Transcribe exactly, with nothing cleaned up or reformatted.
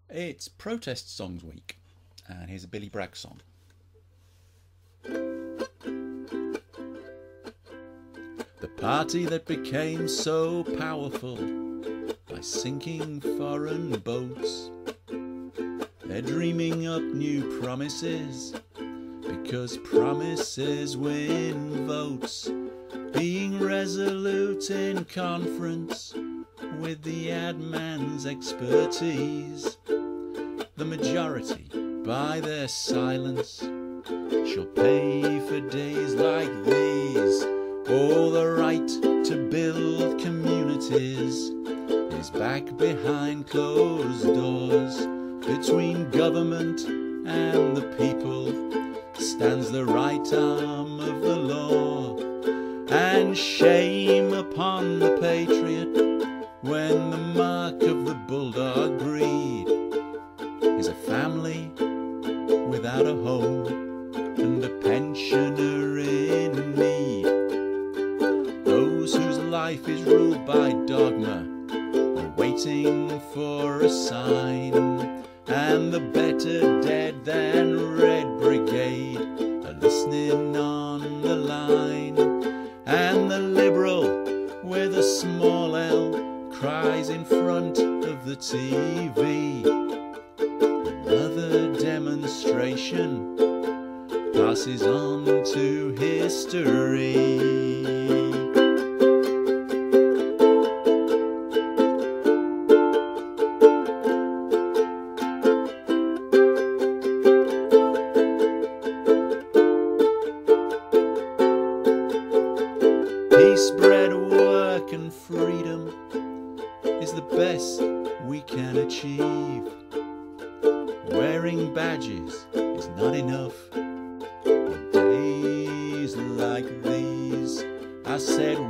It's Protest Songs Week, and here's a Billy Bragg song. The party that became so powerful by sinking foreign boats, they're dreaming up new promises because promises win votes. Being resolute in conference with the ad man's expertise, the majority, by their silence, shall pay for days like these. Oh, the right to build communities is back behind closed doors. Between government and the people stands the right arm of the law. And shame upon the patriot when the mark of the bulldog breed is a family without a home and a pensioner in need. Those whose life is ruled by dogma are waiting for a sign, and the better dead than red brigade are listening on the line. And the liberal with a small L cries in front of the T V. Another demonstration passes on to history. Peace, bread, work and freedom is the best we can achieve. Wearing badges is not enough in days like these. I said